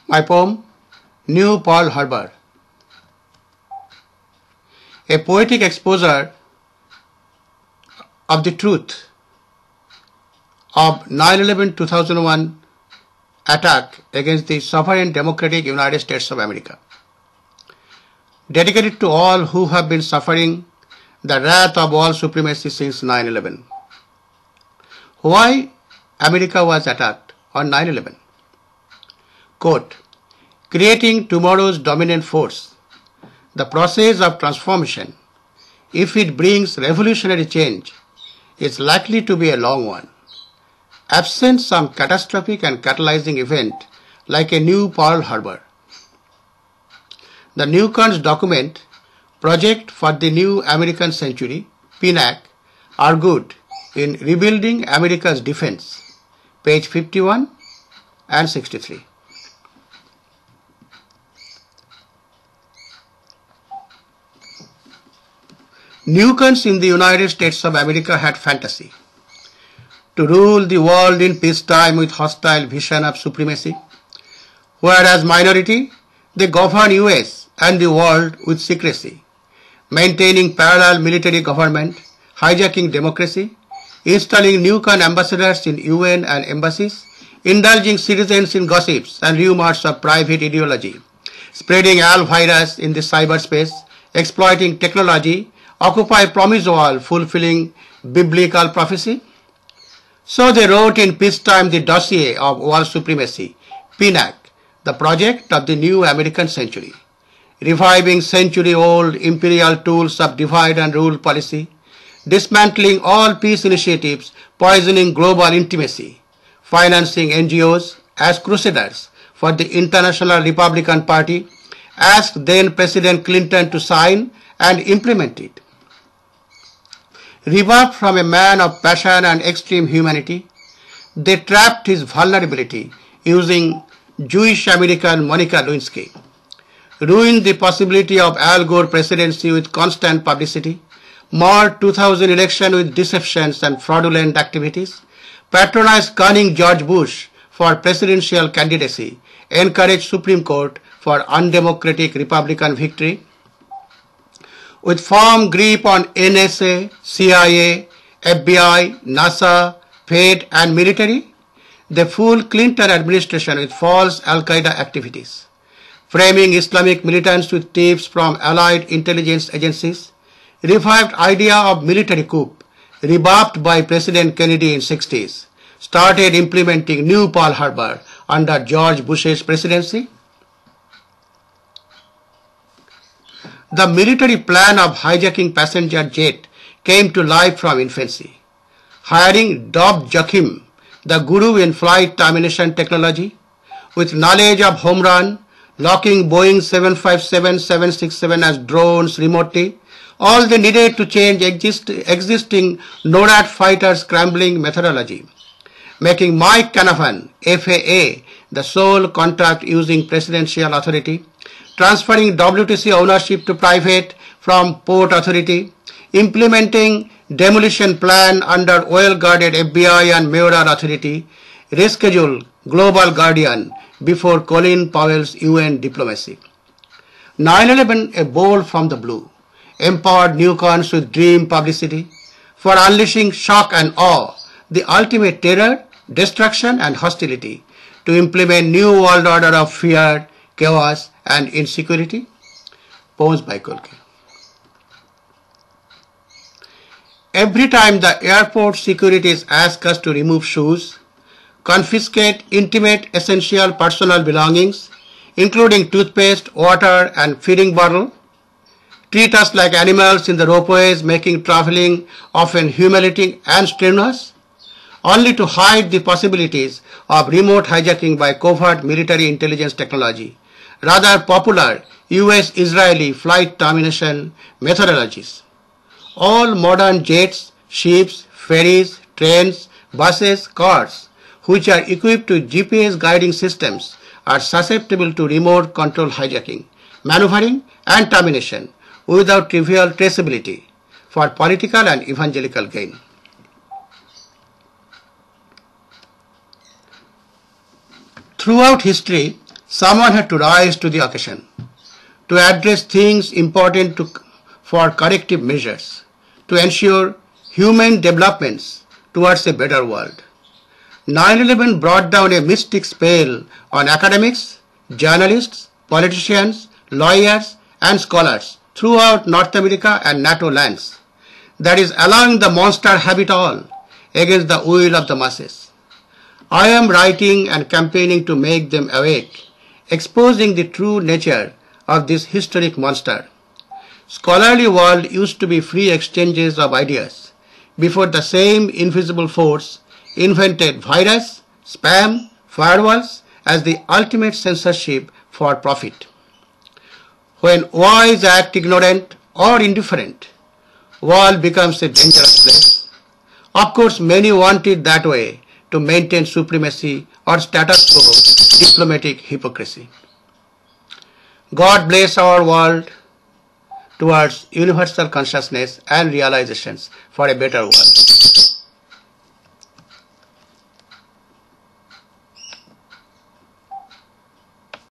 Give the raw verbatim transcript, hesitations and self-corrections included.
My poem, New Pearl Harbor. A poetic exposure of the truth of nine eleven two thousand one attack against the sovereign democratic United States of America. Dedicated to all who have been suffering the wrath of world supremacy since nine eleven. Why America was attacked on nine eleven? Quote, creating tomorrow's dominant force. The process of transformation, if it brings revolutionary change, is likely to be a long one. Absent some catastrophic and catalyzing event like a new Pearl Harbor. The Newcon's document, Project for the New American Century, P N A C, argued in Rebuilding America's Defense, page fifty-one and sixty-three. Newcons in the United States of America had fantasy to rule the world in peacetime with hostile vision of supremacy, whereas minority, they govern U S and the world with secrecy, maintaining parallel military government, hijacking democracy, installing Newcon ambassadors in U N and embassies, indulging citizens in gossips and rumors of private ideology, spreading Al virus in the cyberspace, exploiting technology, occupy promised world, fulfilling biblical prophecy. So they wrote in peacetime the dossier of world supremacy, P N A C, the project of the new American century, reviving century-old imperial tools of divide and rule policy, dismantling all peace initiatives, poisoning global intimacy, financing N G Os as crusaders for the International Republican Party, asked then President Clinton to sign and implement it. Rebuffed from a man of passion and extreme humanity, they trapped his vulnerability using Jewish American Monica Lewinsky, ruined the possibility of Al Gore presidency with constant publicity, marred two thousand election with deceptions and fraudulent activities, patronized cunning George Bush for presidential candidacy, encouraged Supreme Court for undemocratic Republican victory. With firm grip on N S A, C I A, F B I, NASA, Fed and military, they fooled Clinton administration with false Al-Qaeda activities, framing Islamic militants with tips from allied intelligence agencies, revived idea of military coup, rebuffed by President Kennedy in sixties, started implementing new Pearl Harbor under George Bush's presidency. The military plan of hijacking passenger jet came to life from infancy, hiring Dov Joachim, the guru in flight termination technology, with knowledge of home run, locking Boeing seven fifty-seven seven sixty-seven as drones remotely, all they needed to change exist, existing NORAD fighter scrambling methodology, making Mike Canavan, F A A, the sole contract using presidential authority, transferring W T C ownership to private from Port Authority, implementing demolition plan under well-guarded F B I and mayoral authority, reschedule Global Guardian before Colin Powell's U N diplomacy. nine eleven, a bolt from the blue, empowered Newcons with dream publicity for unleashing shock and awe, the ultimate terror, destruction and hostility to implement new world order of fear, chaos and insecurity. Poems by Kolke. Every time the airport securities ask us to remove shoes, confiscate intimate essential personal belongings, including toothpaste, water and feeding bottle, treat us like animals in the ropeways, making traveling often humiliating and strenuous, only to hide the possibilities of remote hijacking by covert military intelligence technology, rather popular U S Israeli flight termination methodologies. All modern jets, ships, ferries, trains, buses, cars, which are equipped with G P S guiding systems, are susceptible to remote control hijacking, maneuvering and termination without trivial traceability for political and evangelical gain. Throughout history, Someone had to rise to the occasion to address things important to, for corrective measures to ensure human developments towards a better world. nine eleven brought down a mystic spell on academics, journalists, politicians, lawyers, and scholars throughout North America and NATO lands, that is allowing the monster have it all against the will of the masses. I am writing and campaigning to make them awake, exposing the true nature of this historic monster. Scholarly world used to be free exchanges of ideas before the same invisible force invented virus, spam, firewalls as the ultimate censorship for profit. When wise act ignorant or indifferent, world becomes a dangerous place. Of course, many want it that way to maintain supremacy or status quo diplomatic hypocrisy. God bless our world towards universal consciousness and realizations for a better world.